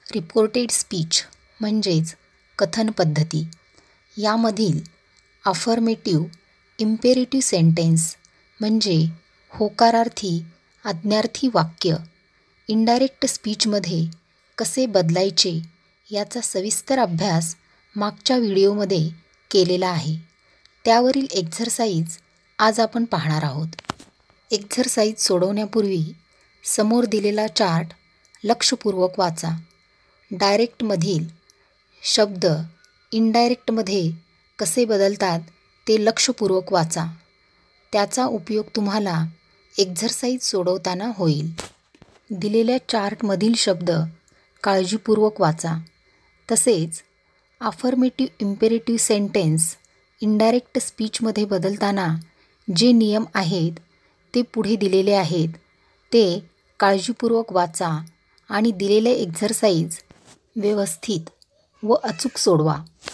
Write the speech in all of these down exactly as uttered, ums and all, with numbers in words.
Reported speech म्हणजेच कथन पद्धती यामधील अफर्मेटिव्ह इम्पेरेटिव्ह सेंटेन्स म्हणजे होकारार्थी आज्ञार्थी वाक्य इनडायरेक्ट स्पीचमध्ये कसे बदलायचे याचा सविस्तर अभ्यास मागच्या व्हिडिओमध्ये केलेला आहे. त्यावरील एक्झरसाइज आज आपण पाहणार आहोत. एक्झरसाइज सोडवण्यापूर्वी समोर दिलेला चार्ट लक्षपूर्वक वाचा. डायरेक्टमधील शब्द इनडायरेक्टमध्ये कसे बदलतात ते लक्षपूर्वक वाचा. त्याचा उपयोग तुम्हाला एक्झरसाइज सोडवताना होईल. दिलेल्या चार्टमधील शब्द काळजीपूर्वक वाचा. तसेच अफर्मेटिव्ह इम्पेरेटिव्ह सेंटेन्स इनडायरेक्ट स्पीचमध्ये बदलताना जे नियम आहेत ते पुढे दिलेले आहेत ते काळजीपूर्वक वाचा आणि दिलेले एक्झरसाइज व्यवस्थित व अचूक सोडवा.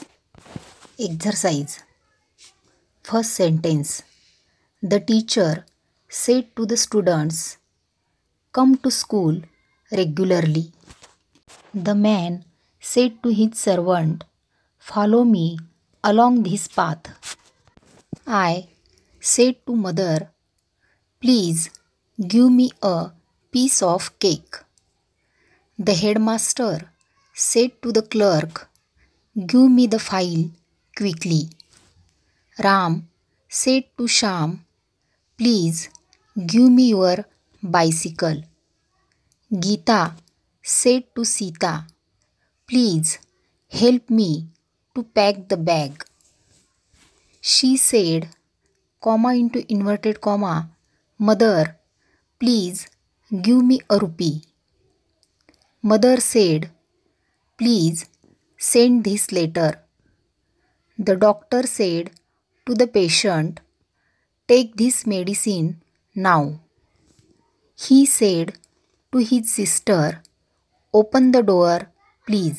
Exercise. First sentence. The teacher said to the students, come to school regularly. The man said to his servant, follow me along this path. I said to mother, please give me a piece of cake. The headmaster said to the clerk, give me the file quickly. Ram said to Shyam, please give me your bicycle. Geeta said to Sita, please help me to pack the bag. She said, comma into inverted comma, mother, please give me a rupee. Mother said, please send this letter. The doctor said to the patient, take this medicine now. He said to his sister, open the door please.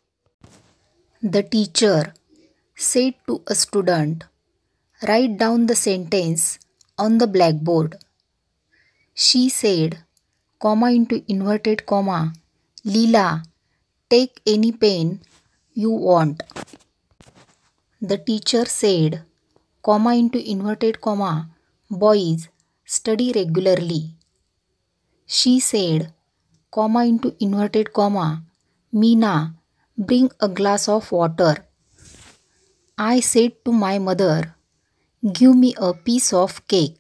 The teacher said to a student, write down the sentence on the blackboard. She said, comma into inverted comma, Leela, take any pen you want. The teacher said, comma into inverted comma, boys, study regularly. She said, comma into inverted comma, Meena, bring a glass of water. I said to my mother, give me a piece of cake.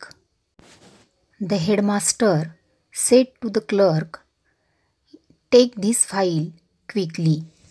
The headmaster said to the clerk, take this file quickly.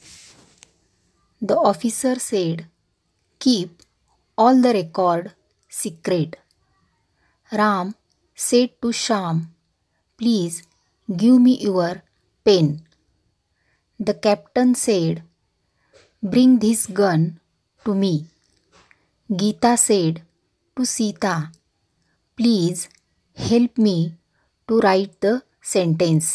The officer said, keep all the record secret. Ram said to Shyam, please give me your pen. The captain said, bring this gun to me. Geeta said to Sita, please help me to write the sentence.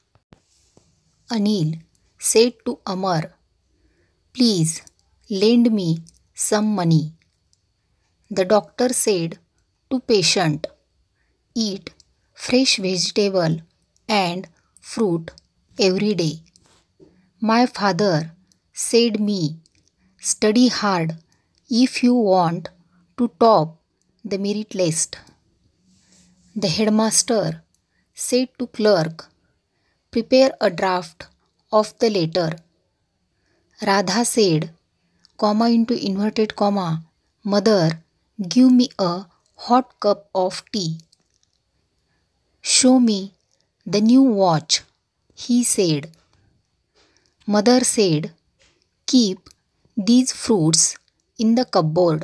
Anil said to Amar, please lend me some money. The doctor said to patient, eat fresh vegetable and fruit every day. My father said me, study hard if you want to top the merit list. The headmaster said to clerk, prepare a draft of the letter. Radha said, comma into inverted comma, mother, give me a hot cup of tea. Show me the new watch, he said. Mother said, keep these fruits in the cupboard.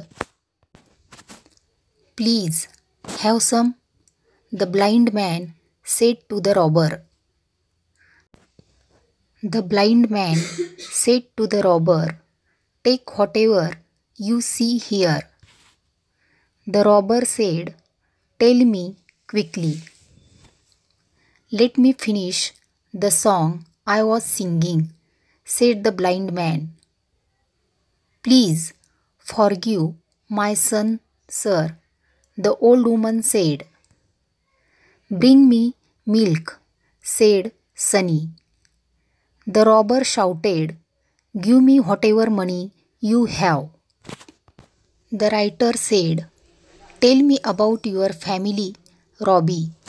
Please have some, the blind man said to the robber. The blind man said to the robber, take whatever you see here. The robber said, tell me quickly. Let me finish the song I was singing, said the blind man. Please forgive my son, sir, the old woman said. Bring me milk, said Sunny. The robber shouted, "Give me whatever money you have." The writer said, "Tell me about your family, Robbie."